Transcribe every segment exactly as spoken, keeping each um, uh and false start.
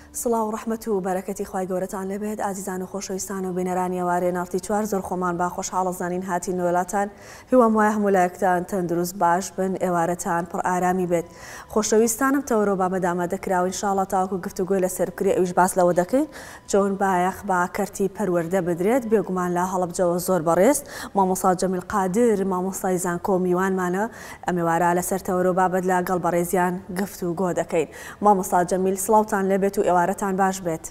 سڵاو و ڕەحمەت و بەرەکەتی خوای گەورەتان لەبێت ئازیزان و خۆشەویستان و بینەرانی ئەوارەی ناڕتی چوار زۆر خۆمان با خۆشحاڵە زانین هاتین وڵاتان هیوام وایە هەموو لایەکتان تەندروست باش بن ئێوارەتان پڕ ئارامی بێت خۆشەویستانم تەورۆ بامەدامە دەکراوە ئینشاڵڵا تاوەکو گفتوگوی لەسەر بکرێ ئەویش باس لەوە دەکەین چۆن بایەخ با کەرتی پەروەردە بدرێت بێگومان لە هەڵەبجەوە زۆر بەڕێست مامۆستا جەمیل قادر مامۆستای زانکۆ میوانمانە ئەم ئێوارە لەسەر تەورۆ بابەت لەگەڵ بەڕێزیان گفتوگۆ دەکەین مامۆستا جەمیل سڵاوتان لێبێت و ئێوارەتان باش بێت.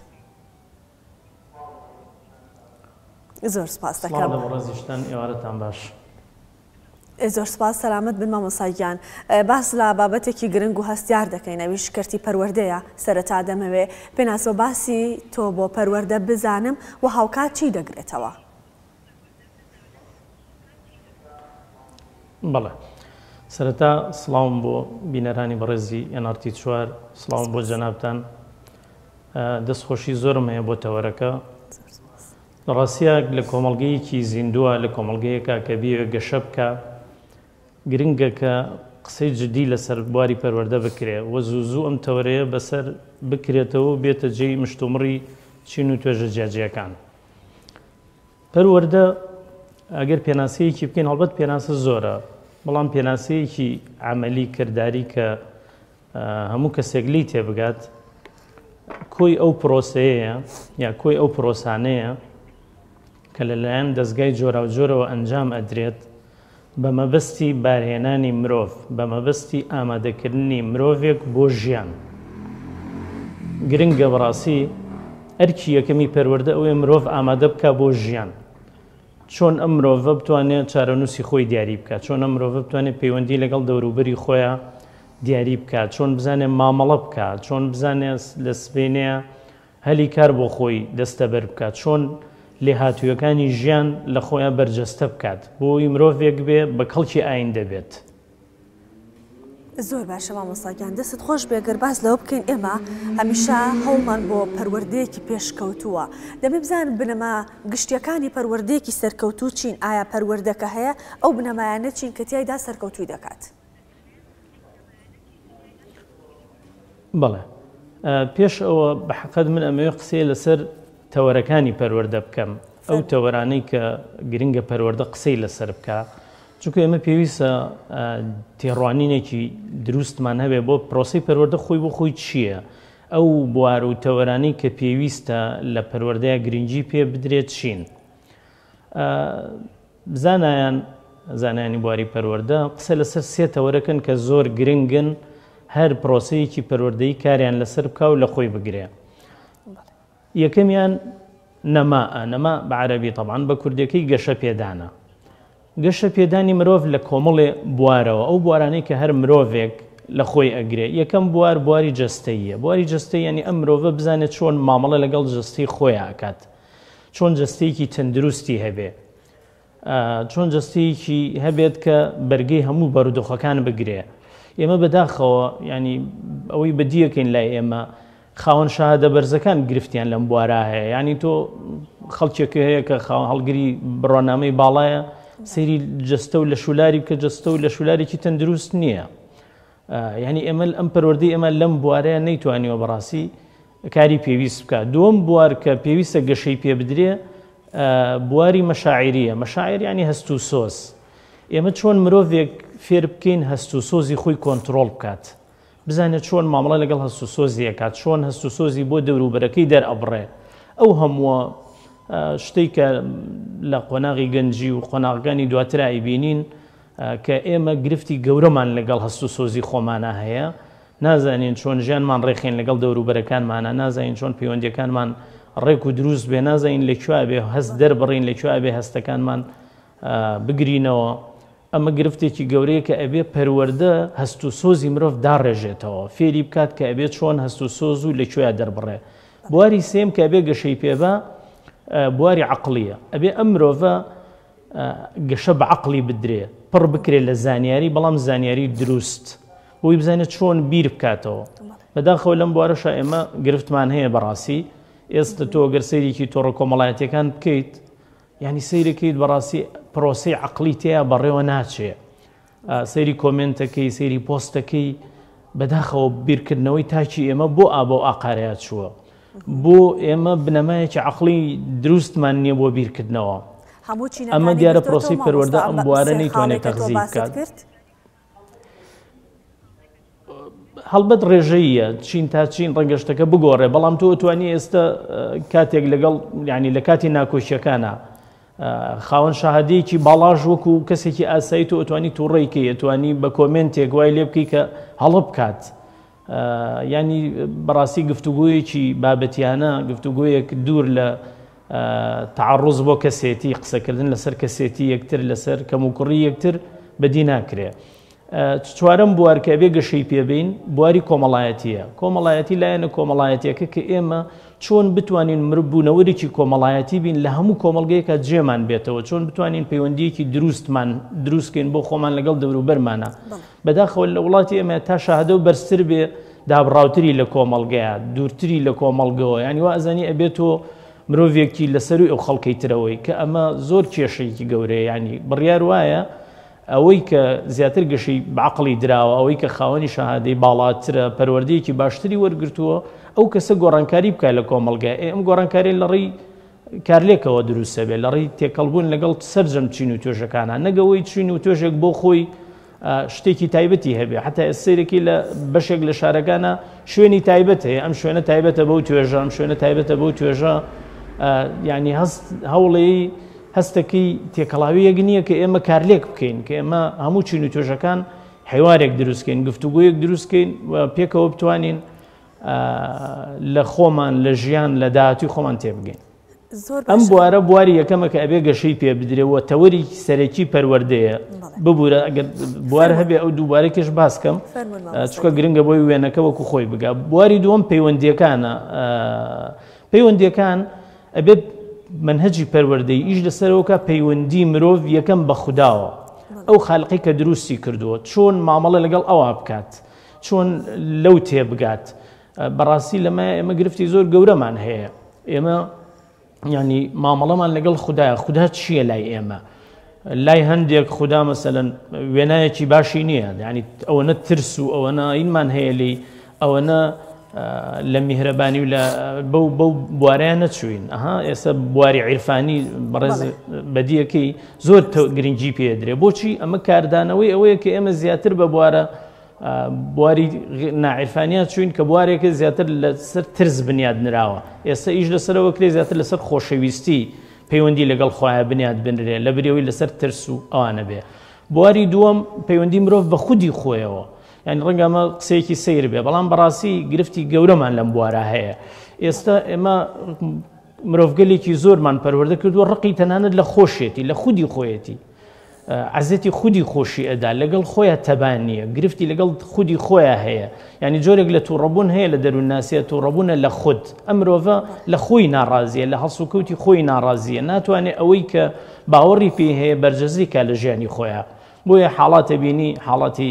زۆر سپاس دەکەم. ڕێزیشتان ئێوارەتان باش. زۆر سپاس سەلامت بن مامۆستاگیان. باس لە بابەتێکی گرنگ و هەستیار دەکەین ئەویش کەرتی پەروەردەیە سەرەتا دەمەوێ پێناسۆ باسی تۆ بۆ پەروەردە بزانم و هاوکات چی دەگرێتەوە؟ بەڵێ سەرەتا سڵاوم بۆ بینەرانی بەڕێزی ئێن ئار تی چوار سڵاوم بۆ جەنابتان دەستخۆشی زۆرم هەیە بۆ تەوەرەکە لە ڕاستیە لە کۆمەڵگەیەکی زیندووە لە کۆمەڵگەیەکە کە بێوێ گەشە بکە گرنگە کە قسەی جدی لەسەر بواری پەروەردە بکرێ وە زوو زوو ئەم تەوەرەیە بەسەر بکرێتەوە بێتە جێی مشتومڕی چین و توێژە جیاجیەکان. پەروەردە ئەگەر پێناسەیەکی بکەین هەڵبەت پێناسە زۆرە بەڵام پێناسەیەکی عملی کردداری کە هەموو کەسێک لی تێبگات کۆی ئەو پرۆسەیە یا کۆی ئەو پرۆسانەیە کە لەلایەن دەستگای جۆرا و جۆرەوە ئەنجام ئەدرێت بە مەبەستی بارهێنانی مرۆڤ بە مەبەستی ئامادەکردنی مرۆڤێک بۆ ژیان. گرنگە بەڕاستی ئەرکی یەکەمی پەروەردە ئەوەیە مرۆڤ ئامادە بکە بۆ ژیان. چۆن ئەم مرۆڤە بتوانێت چارەنووسی خۆی دیاری بکات، چۆن ئەم مرۆڤە بتوانێت پەیوەندی لەگەڵ دەوروبەری خۆیان دیاری بکات، چۆن بزانێت مامەڵە بکات، چۆن بزانێت لە سبەینەیە هەلی کار بۆ خۆی دەستەبەر بکات، چۆن لێهاتوویەکانی ژیان لە خۆیان بەرجەستە بکات بۆی مرۆڤێک بێ بە کەڵکی ئاین دەبێت. زۆر باشە مامۆستاگیان دەست خۆش بێگەر باس لەوە بکەین ئێمە هەمیشە هەوڵمان بۆ پەروەردەیەکی پێشکەوتووە دەبێ بزانم بنەما گشتیەکانی پەروەردەیەکی سەرکەوتوو چین ئایا پەروەردەکە هەیە ئەو بنەمایانە چین کە تیایدا سەرکەوتووی دەکات؟ بەڵێ پێش ئەوە بە حەقەت من ئەمەوێ قسەی لەسەر تەوەرەکانی پەروەردە بکەم ئەو تەوەرانەی کە گرنگە پەروەردە قسەی لەسەر بکە چونکە ئێمە پێویستە تێڕوانینێکی دروستمان هەبێ بۆ پرۆسەی پەروەردە خۆی بۆ خۆی چییە ئەو بوار و تەوەرانەی کە پێویستە لە پەروەردەیە گرنگی پێ بدرێت چین. زانایان زانایانی بواری پەروەردە قسە لەسەر سێ تەوەرەکەن کە زۆر گرنگن هەر پرۆسەیەکی پەروەردەیی کاریان لەسەر بکە و لە خۆی بگرێ. یەکەمیان نەماە نەما بە عەرەبی تەبعاً بە کوردیەکەی گەشە پێدانە. گەشە پێدانی مرۆڤ لە کۆمەڵێ بوارەوە ئەو بوارانەی کە هەر مرۆڤێک لە خۆی ئەگرێ. یەکەم بوار بواری جەستەییە. بواری جەستەیی یعنی ئەم مرۆڤە بزانێت چۆن مامەڵە لەگەڵ جەستەی خۆیان ئەکات، چۆن جەستەیەکی تەندروستی هەبێ، چۆن جەستەیەکی هەبێت کە بەرگەی هەموو بەرودۆخەکان بگرێ. ئێمە بەداخەوە ینی ئەوەی بەدیەکەین لای ئێمە خاوەن شاهادە بەرزەکان گرفتیان لەم بوارە هەیە ینی تۆ خەڵکێکە هەیە کە هەڵگری بڕۆنامەی باڵایە سەیری جەستە و لە شولاری بکە جەستە و لە شولارێکی تەندروست نییە. ینی ئێمە ئەم پەروەردەی ئێمە لەم بوارەیە نەیتوانیوە بەڕاستی کاری پێویست بکات. دووەم بوار کە پێویستە گەشەی پێ بدرێ بواری مەشاعریە. مەشاعر ینی هەست و سۆز. ئێمە چۆن مرۆڤێک فێر بکەین هەست و سۆزی خۆی کۆنتڕۆڵ بکات، بزانێت چۆن مامەڵە لەگەڵ هەست و سۆزی ئەکات، چۆن هەست و سۆزی بۆ دەوروبەرەکەی دەرئەبڕێ. ئەو هەمووە شتێک کە لە قۆناغی گەنجی و قۆناغەکانی دواتر ئایبینین کە ئێمە گرفتی گەورەمان لەگەڵ هەست و سۆزی خۆمانە هەیە، نازانین چۆن ژیانمان ڕێخین لەگەڵ دەوروبەرەکانمانە، نازانین چۆن پەیوەندیەکانمان ڕێک و دروست بێ، نازانین لەکوێ بێ هەست دەربڕین، لەکوێ بێ هەستەکانمان بگرینەوە. ئەمە گرفتێکی گەورەیە کە ئەبێ پەروەردە هەست و سۆزی مرۆڤ داڕێژێتەوە، فێری بکات کە ئەبێت چۆن هەست و سۆز و لەکوێ دەربڕێ. بواری سێم کە ئەبێ گەشەی پێبە بواری عەقڵیە. ئەبێ ئەم مرۆڤە گەشە بە عەقڵی بدرێ، پڕ بکرێت لە زانیاری بەڵام زانیاری دروست بۆی بزانێت چۆن بیر بکاتەوە. بەداخەوە لەم بوارەشە ئێمە گرفتمان هەیە بەڕاستی. ئێستا تۆ گەر سەیرێکی تۆڕە کۆمەڵایەتیەکان بکەیت ینی سەیرەکەیت بەڕاستی پرۆسەی عەقڵی تێیە بەڕێوە ناچێ. سەیری کۆمنتەکەی سەیری پۆستەکەی بەداخەوە بیرکردنەوەی تاکی ئێمە بۆ ئابۆ ئاقارەیە چووە. بۆ ئێمە بنەمایەکی عەقڵی دروستمان نییە بۆ بیرکردنەوە. ئەمە دیارە پرۆسی پەروەردە ئەم بوارە نەیتوانێت تەغذیب بکات. هەڵبەت ڕێژەیە چین تا چین ڕەنگەشتەکە بگۆڕێ، بەڵام تۆ توانی ئێستا کاتێک لەگەڵ ینی لە کاتی ناکۆشیەکانە خاوەن شاهادەیەکی باڵاژ وەکو کەسێکی ئاسایی تۆ ئەتوانی تووڕێیکە ئەتوانی بە کۆمنتێک وای لێ بکەی کە هەڵە بکات. ینی بەڕاستی گفتوگویەکی بابەتیانە گفتوگویەک دوور لە تعڕز بۆ کەسێتی قسەکردن لەسەر کەسێتی یەکتر لەسەر کەموکڕی یەکتر بەدی ناکرێ. چوارەم بوار کە بێ گەشەی پێبین بواری کۆمەڵایەتیە. کۆمەڵایەتی لایەنە کۆمەڵایەتیەکە کە ئێمە چۆن بتوانین مربوونەوەرێکی کۆمەڵایەتی بین لە هەموو کۆمەڵگەیەکە جێمان بێتەوە، چۆن بتوانین پەیوەندیەکی دروستمان دروستکەین بۆ خۆمان لەگەڵ دەوروبەرمانە. بەداخەوە لە وڵاتی ئێمە تا شاهدە و بەرزتر بێ دابڕاوتری لە کۆمەڵگەیە، دوورتری لە کۆمەڵگەوە، ینی وا ئەزانی ئەبێتەوە مرۆڤێکی لەسەروی ئەو خەڵکەی ترەوەی کە ئەمە زۆر کێشەیەکی گەورەیە. ینی بڕیار وایە ئەوەی کە زیاتر گەشەی بەعقڵی دراوە، ئەوەی کە خاوەنی شاهادەی باڵاترە، پەروەردەیەکی باشتری وەرگرتووە، ئەو کەسە گۆڕانکاری بکات لە کۆمەڵگە. ئەم گۆڕانکاری لە ڕێی کارلێکەوە دروستە بێت، لە ڕێی تێکەڵبوون لەگەڵ سەرجەم چین و توێژەکانە، نەگەوەی چین و توێژێک بۆ خۆی شتێکی تایبەتی هەبێ. حتا سیرێکی لە بەشێک لە شارەکانە شوێنی تایبەت هەیە، ئەم شوێنە تایبەتە بەو توێژە، ئەم شوێنە تایبەتە بەو توێژە. ینی هەست هەوڵی هەستەکەی تێکەڵاویەک نییە کە ئێمە کارلێک بکەین، کە ئێمە هەموو چین و توێژەکان حیوارێک دروستکەین، گفتوگویەک دروستکەین و پێکەوە بتوانین لە خۆمان لە ژیان لە داهاتوی خۆمان تێبگەین. ئەم بوارە بواری یەکەمە کە ئەبێ گەشەی پێ بدرێەوە تەوەری سەرەکی پەروەردەیە ببوورە. ئەگەر بوار هەبێ ئەو دووبارێکیش باسکەم چکە گرنگە بۆی وێنەکە وەکو خۆی بگا. بواری دووەم پەیوەندیەکانە. پەیوەندیەکان ئەبێت منهجی پەروەردەی ئیش لەسەرەوەکە پەیوەندی مرۆڤ یەکەم بە خودداوە، ئەو خاڵقی کە دروستی کردووە، چۆن مامەڵە لەگەڵ ئەوە بکات، چۆن لەو تێبگات. بەڕاستی لەمە ئێمە گرفتی زۆر گەورەمان هەیە. ئێمە ینی مامەڵەمان لەگەڵ خوددایە. خوددا چییە لای ئێمە؟ لای هەندێک خوددا مەسەلەن وێنایەکی باشی نییە، ینی ئەوەنە ترس و ئەوەنە ئینمان هەیە لی ئەوەنە لە میهرەبانی و لە بەو بەو بوارەیان نەچوین. ئەها ئێستا بواری عیرفانی بەڕێز بەدیەکەی زۆر گرنگی پێدرێ. بۆچی؟ ئەمە کاردانەوەی ئەوەیە کە ئێمە زیاتر بە بوارە بواری ناعیرفانیا چوین کە بوارێکە زیاتر لەسەر ترس بنیاد نراوە. ئێستا ئیش لەسەرەوە کرێ زیاتر لەسەر خۆشەویستی پەیوەندی لەگەڵ خۆیان بنیاد بنرێ لە بریەوەی لەسەر ترس و ئەوانە بێ. بواری دووەم پەیوەندی مرۆڤ بە خودی خۆیەوە. یعنی ڕەنگە ئەمە قسەیەکی سیر بێ، بەڵام بەڕاستی گرفتی گەورەمان لەم بوارە هەیە. ئێستا ئێمە مرۆڤگەلێکی زۆرمان پەروەردە کردووە ڕقی تەنانەت لە خۆشێتی، لە خودی خۆیەتی، عەزەتی خودی خۆشی ئەدا، لەگەڵ خۆیان تەبان نییە، گرفتی لەگەڵ خودی خۆیان هەیە. یعنی جۆرێک لە تووڕەبوون هەیە لە دەروون ناسیە، تووڕەبوونە لە خود. ئەم مرۆڤە لە خۆی ناڕازیە، لە هەڵسوکەوتی خۆی ناڕازیە، ناتوانێت ئەوەی کە باوەڕی پێ هەیە بەرجەزی کا لە ژیانی خۆیان. بۆیە حاڵاتە بینی حاڵاتی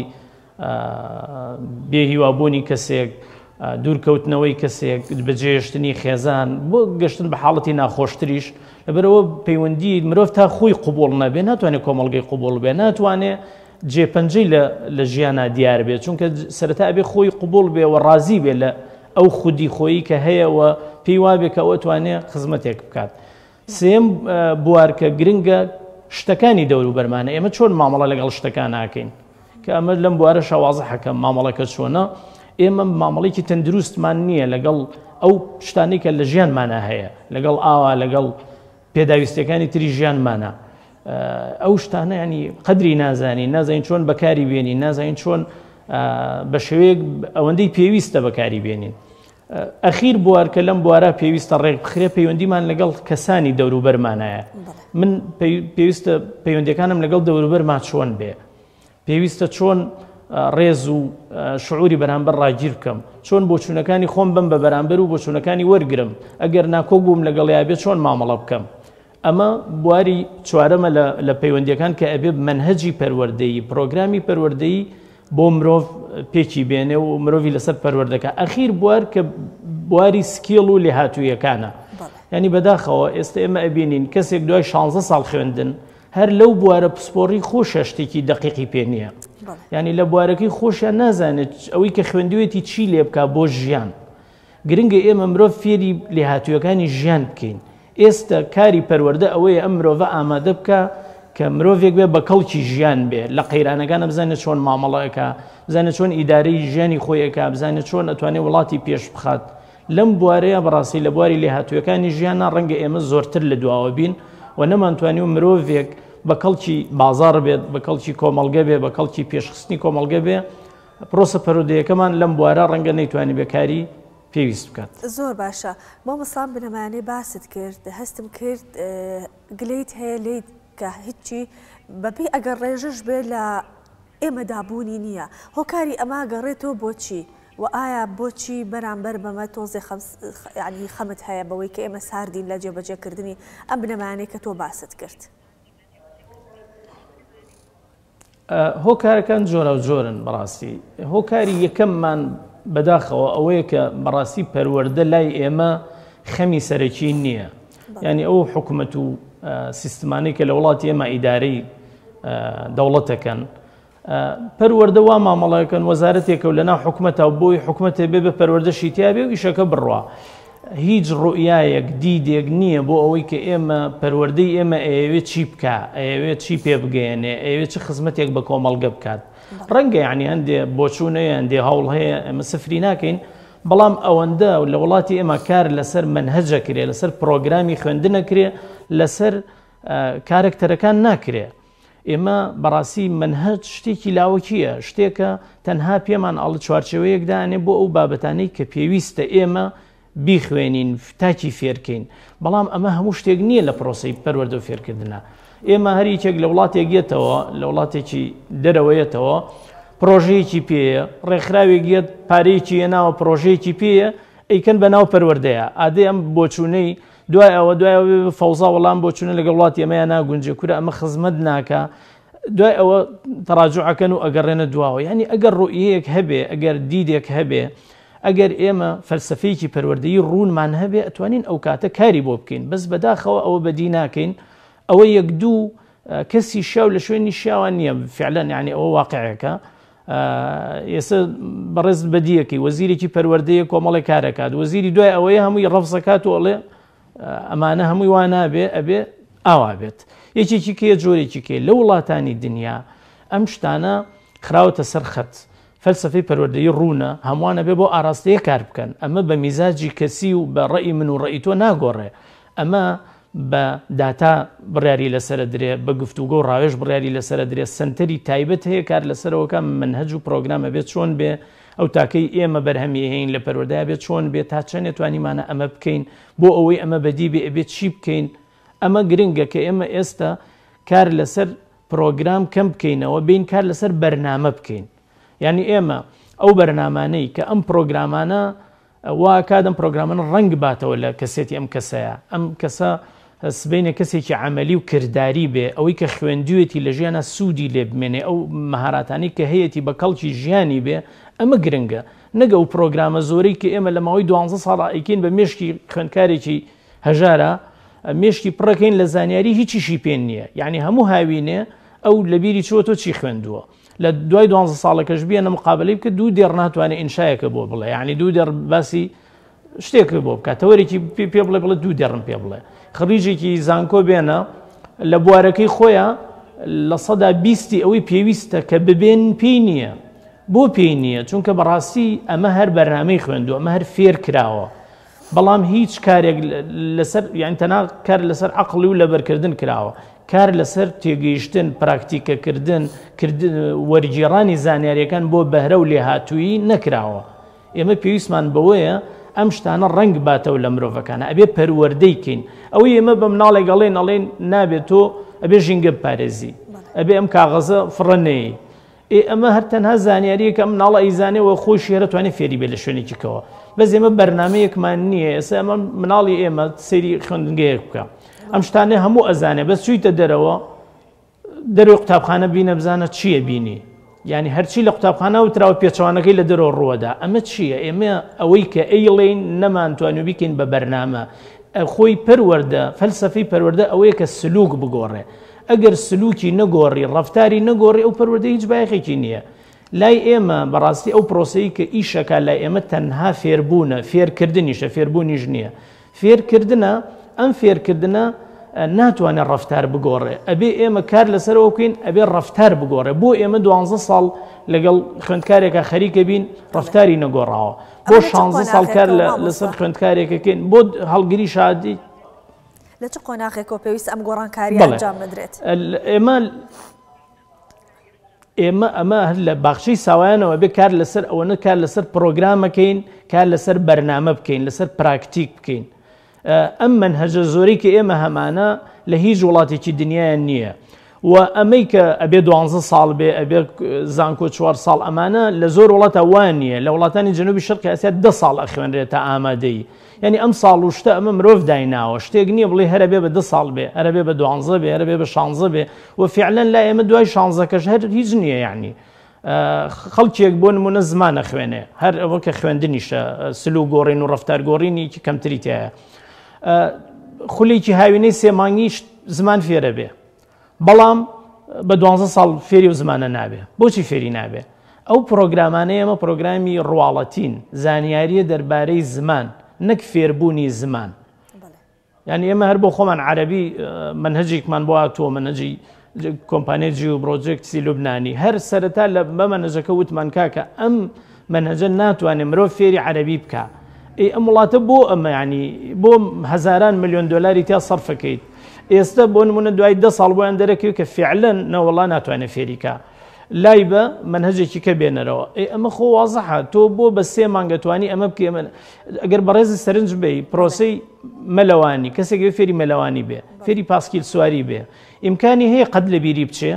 بێهیوابوونی کەسێک، دوورکەوتنەوەی کەسێک، بەجێهێشتنی خێزان، بۆ گەشتن بە حاڵەتی ناخۆشتریش. لەبەرەوە پەیوەندی مرۆڤ تا خۆی قوبوڵ نەبێ ناتوانێت کۆمەڵگەی قوبوڵ بێ، ناتوانێت جێپەنجەی لە ژیانە دیار بێت، چونکە سەرەتا ئەبێ خۆی قوبوڵ بێ و ڕازی بێ لە ئەو خودی خۆیی کە هەیەەوە، پێی وابێ کە ئەوە توانێت خزمەتێک بکات. سێم بوار کە گرنگە شتەکانی دەوروبەرمانە. ئێمە چۆن مامەڵە لەگەڵ شتەکان ناکەین کە ئەمە لەم بوارە شەوازە حەکەم مامەڵەکە چۆنە. ئێمە مامەڵێکی تەندروستمان نییە لەگەڵ ئەو شتانی کە لە ژیانمانە هەیە، لەگەڵ ئاوا لەگەڵ پێداویستەکانی تری ژیانمانە. ئەو شتانە ینی قەدری نازانی، نازانین چۆن بەکاری بێنین، نازانین چۆن بە شێوەیەک ئەوەندەی پێویستە بەکاری بێنین. ئەخیر بوار کە لەم بوارە پێویستە ڕێک بخرێ پەیوەندیمان لەگەڵ کەسانی دەوروبەرمانایە. من پێویستە پەیوەندیەکانم لەگەڵ دەوروبەرمان چۆن بێ، پێویستە چۆن ڕێز و شعوری بەرامبەر ڕاگیر بکەم، چۆن بۆچوونەکانی خۆم بم بە بەرامبەر و بۆچوونەکانی وەرگرم، ئەگەر ناکۆک بووم لەگەڵیا بێت چۆن مامەڵە بکەم. ئەمە بواری چوارەمە لە پەیوەندیەکان کە ئەبێ منهەجی پەروەردەیی، پرۆگرامی پەروەردەیی بۆ مرۆڤ پێکی بێنێ و مرۆڤی لەسەر پەروەردەکە. ئەخیر بوار کە بواری سکیڵ و لێهاتوویەکانە. ینی بەداخەوە ئێستا ئێمە ئەبینین کەسێک دوای شانزە ساڵ خوێندن هەر لەو بوارە پسپۆڕی خۆشە شتێکی دقیقی پێ نییە. ینی لە بوارەکەی خۆشیان نازانێت ئەوەی کە خوێندوێتی چی لێ بکە بۆ ژیان. گرنگە ئێمە مرۆڤ فێری لێهاتوویەکانی ژیان بکەین. ئێستا کاری پەروەردە ئەوەیە ئەم مرۆڤە ئامادە بکە کە مرۆڤێک بێ بە کەڵکی ژیان بێ لە قەیرانەکانە بزانێت چۆن مامەڵەکە، بزانێت چۆن ئیدارەی ژیانی خۆیەکە، بزانێت چۆن ئەتوانێت وڵاتی پێش بخات. لەم بوارەیە بەڕاستی لە بواری لێهاتوویەکانی ژیانە ڕەنگە ئێمە زۆرتر لە دواوە بین و نەمانتوانی و مرۆڤێک بە کەڵکی بازار بێت، بە کەڵکی کۆمەڵگە بێ، بە کەڵکی پێشخستنی کۆمەڵگە بێ. پرۆسە پەرودەیەکەمان لەم بوارە ڕەنگە نەیتوانی بێکاری پێویست بکات. زۆر باشە. مامۆستا بنەمانەی باست کرد، هەستم کرد گلەیت هەیە لێیت کە هیچی بەبێ ئەگەر ڕێژەش بێ لە ئێمە دابوونی نییە. هۆکاری ئەما گەڕێتەوە بۆچی؟ و ئایا بۆچی بەرامبەر بەمە تۆزێ ینی خەمت هەیە بەوەی کە ئێمە ساردین لە جێبەجێکردنی ئەم بنەمانەی کە تۆ باست کرد؟ هۆکارەکان جۆرە و جۆرن بەڕاستی. هۆکاری یەکەممان بەداخەوە ئەوەیە کە بەڕاستی پەروەردە لای ئێمە خەمی سەرەکی نییە. ینی ئەو حکوومەت و سیستمانەی کە لە وڵاتی ئێمە ئیدارەی دەوڵەتەکەن پەروەردە وا مامەڵەکەن وەزارەتێکە و لەناو حکوومەتە و بۆی حکوومەتێ بێ بە پەروەردەشی تیا بێ و ئیشەکە بڕوا. هیچ ڕوئایەک دیدێک نییە بۆ ئەوەی کە ئێمە پەروەردەی ئێمە ئەوێت چی بکە، ئەوێت چی پێ بگەێنێ، ئەوێت چ خزمەتێک بە کۆمەڵگە بکات. ڕەنگە یعنی هەندێ بۆچوونەیە هەندێ هەوڵ هەیە ئەمە سفری ناکەین، بەڵام ئەوەندە لە وڵاتی ئێمە کار لەسەر منهەجە کرێ، لەسەر پرۆگرامی خوێندنە کرێ، لەسەر کارکتەرەکان ناکرێ. ئێمە بەڕاستی منهەج شتێکی لاوەکیە، شتێکە تەنها پێمان ئەڵ چوارچەوەیەکدانێ بۆ ئەو بابەتانەی کە پێویستە ئێمە بیخوێنین، تاکی فێرکەین. بەڵام ئەمە هەموو شتێک نییە لە پرۆسەی پەروەردە و فێرکردنە. ئێمە هەریچێک لە وڵاتێک یەتەوە، لە وڵاتێکی دەرەوەیەتەوە پرۆژەیەکی پێیە، ڕێکخراوێک یەت پارەیەکی هێناوە پرۆژەیەکی پێیە، ئەیکەن بەناو پەروەردەیە. ئادەی ئەم بۆچوونەی دوای ئەوە دوای فەوزا وەڵام بۆچوونە لەگە وڵاتی ئەمەیە ناگونجێ کورە ئەمە خزمەت ناکە، دوای ئەوە تەراجوعەکەن و ئەگەڕێنە دواوە. یعنی ئەگەر ڕوئیەک هەبێ، ئەگەر دیدێک هەبێ، ئەگەر ئێمە فەلسفەیەکی پەروەردەیی ڕوونمان هەبێ ئەتوانین ئەو کاتە کاری بۆ بکەین. بەس بەداخەوە ئەوە بەدی ناکەین ئەوە یەک دوو کەسی شاو لە شوێنی شیاوان نییە فعلەن، یعنی ئەوە واقعەکە. ئێستا بەڕێز بەدیەکەی وەزیرێکی پەروەردەیە کۆمەڵی کارەکات، وەزیری دوای ئەوەیە هەمووی ڕەفزەکات و ئەڵێ ئەمانە هەمووی وا نابێ ئەبێ ئاوا بێت. یەکێکی کێ جۆرێکی کێ لە وڵاتانی دنیا ئەم شتانە خراوەتە سەر خەت. فەلسفەی پەروەردەیی ڕوونە، هەمووانە بێ بۆ ئاراستەیە کار بکەن. ئەمە بە میزاجی کەسی و بە ڕێی من و ڕێی تۆ ناگۆڕێ. ئەمە بە داتا بڕیاری لەسرە درێ، بە گفتوگۆ و ڕاوێژ بڕیاری لەسرە درێ. سنتەری تایبەت هەیە کار لەسەرەوەکە منهەج و پرۆگرامە بێت چۆن بێ ئەو تاکەی ئێمە بەرهەمی هەین لە پەروەردەیە بێت چۆن بێت تا چەندێت توانیمانە ئەمە بکەین بۆ ئەوەی ئەمە بەدی بێ ئەبێت چی بکەین. ئەمە گرنگە کە ئێمە ئێستا کار لەسەر پرۆگرام کەم بکەینەوە، بین کار لەسەر بەرنامە بکەین. یعنی ئێمە ئەو بەرنامانەی کە ئەم پرۆگرامانە وا کادەم پرۆگرامانە ڕەنگ باتەوە لە کەسێتی ئەم کەسەیە، ئەم کەسە سبینە کەسێکی عملی و کردداری بێ، ئەوەی کە خوێندوێتی لە ژیانە سوودی لێ بمێنێ، ئەو مەهاراتانی کە هەیەی بە کەڵکی ژیانی بێ، ئەمە گرنگە. نەگە و پرۆگرامە زۆرەی کە ئێمە لە ماوەی دوانزە ساڵ ئەیکەین بە مێشکی خوێندکارێکی هەژارە مێشکی پڕەکەین لە زانیاری هیچیشی پێ نییە. یعنی هەموو هاوینێ ئەو لە بیری چوە تۆ چی خوێندووە، لە دوای دوانزە ساڵەکەش بێنە مقابلەی بکە دوو دێڕ ناتوانێت ئینشایەکە بۆ بڵێ، یعنی دوو دێڕ باسی شتێک بۆ بکات تەوەرێکی پێ بڵێ بڵێ دوو دێڕم پێ بڵێ. خڕیجێکی زانکۆ بێنە لە بوارەکەی خۆیان لە سەدا بیستی ئەوەی پێویستە کە ببێن پێی نییە. بۆ پێی نییە؟ چونکە بەڕاستی ئەمە هەر بەرنامەی خوێندووە، ئەمە هەر فێر کراوە. بەڵام هیچ کارێک لەسەر یان تەنها کار لەسەر عەقڵی و لەبەرکردن کراوە، کار لەسەر تێگەیشتن، پراکتیکەکردن، وەرگێڕانی زانیاریەکان بۆ بەهرە و لێهاتوویی نەکراوە. ئێمە پێویستمان بەوەیە ئەم شتانە ڕەنگ باتەوە لە مرۆڤەکانە، ئەبێ پەروەردەیکەین. ئەوەی ئێمە بە مناڵێک ئەڵێن ئەڵێن نابێت تۆ ئەبێ ژینگە بپارێزی، ئەبێ ئەم کاغەزە فڕەنەیە. ئەمە هەر تەنها زانیاریەکە ئەم مناڵە ئەیزانێەوە خۆی شێرە توانێت فێری بێ لە شوێنێکیکەوە. بەس ئێمە بەرنامەیەکمان نییە. ئێستا ئەمە مناڵی ئێمە سەیری خوێندنگەیەک بکە، ئەم شتانە هەموو ئەزانێ، بەس چوویتە دەرەوە دەروی قوتابخانە بینە بزانە چییە بینی، یعنی هەرچی لە قوتابخانە وتراوە پێچەوانەکەی لە دەرەوە ڕووەدا. ئەمە چییە؟ ئێمە ئەوەی کە ئەیڵێن نەمانتوانێت بیکەین بە بەرنامە. خۆی پەروەردە، فەلسفەی پەروەردە ئەوەیە کە سلوک بگۆڕێ. ئەگەر سلوکی نەگۆڕی، ڕەفتاری نەگۆڕی، ئەو پەروەردە هیچ بایەخێکی نییە. لای ئێمە بەڕاستی ئەو پرۆسەی کە ئیشەکە لای ئێمە تەنها فێربوونە فێرکردنیشە فێربوونیش نییە فێرکردنە ئەم فێرکردنە ناتوانێت ڕەفتار بگۆڕێ ئەبێ ئێمە کار لەسەرەوە بکەین ئەبێ ڕەفتار بگۆڕێ بۆ ئێمە دوانزە ساڵ لەگەڵ خوێندکارێکە خەریکە بین ڕەفتاری نەگۆڕاوە بۆ شانزە ساڵ کار لەسەر خوێندکارێکەکەین بۆ هەڵگیری شادی لە چ قۆناغێکەوە پێویست ئەم گۆڕانکاری ئەنجام بدرێت ئێمە ئێمە ئەمە لە باخچەی ساوایانەوە بێ کار لەسەر ئەوەنە کار لەسەر پرۆگرامەکەین کار لەسەر بەرنامە بکەین لەسەر پراکتیک بکەین ئەم منهەجە زۆری کە ئێمە هەمانە لە هیچ وڵاتێکی دنیایان نییە و ئەمەی کە ئەبێ دوانزە ساڵ بێ ئەبێ زانکۆ چوار ساڵ ئەمانە لە زۆر وڵاتە وان نییە لە وڵاتانی جەنوبی شەرقی ئاسیا دە ساڵ ئەخوێنرێتە ئامادەی یعنی ئەم ساڵ و شتە ئەمە مرۆڤ دایناوە شتێک نییە بڵێ هەرە بێ بە دە ساڵ بێ هەرە بێ بە دوانزە بێ هەرە بێ بە شانزە بێ و فعلەن لا ئێمە دوای شانزەکەش هەر هیچ نییە یعنی خەڵکێک بۆ نمونە زمانە خوێنێ هەر ئەوە کە خوێندنیشە سلو گۆڕین و ڕەفتار گۆڕینی کەمتری تایە خولێکی هاوینەی سێ مانگی زمان فێرە بێ بەڵام بە دوانزە ساڵ فێری و زمانە نابێ بۆچی فێری نابێ ئەو پرۆگرامانەیە ئەمە پرۆگرامی ڕواڵەتین زانیاریە دەربارەی زمان نەک فێربوونی زمان یعنی ئێمە هەر بۆ خۆمان عەرەبی منهەجێکمان بۆ هاتووە منهەجی کۆمپانیای جیو پرۆجێکتی لوبنانی هەر سەرەتا لە بە منهەجەکە وتمان کاکە ئەم منهەجە ناتوانێت مرۆڤ فێری عەرەبی بکە ئەم وڵاتە بۆ ئەمە ینی بۆ هەزاران ملیۆن دۆلاری تا سەرفەکەیت ئێستا بۆ نمونە دوای دە ساڵ بۆیان دەرەکەوێت کە فعلەن نەوەڵا ناتوانێت فێریکە لای بە منهەجێکی کە بێنەرەوە ئەمە خۆ وازەحە تۆ بۆ بە سێ مانگەتوانی ئەمە بکە ئەگەر بەڕێزی سەرنج بێ پرۆسەی مەلەوانی کەسێک فێری مەلەوانی بێ فێری پاسکیل سواری بێ ئیمکانی هەیە قەت لە بیری بچێ